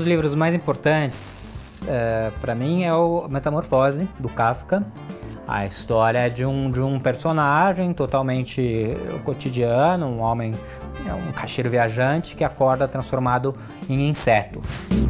dos livros mais importantes para mim é o Metamorfose, do Kafka. A história é de um personagem totalmente cotidiano, um homem, um caixeiro viajante que acorda transformado em inseto.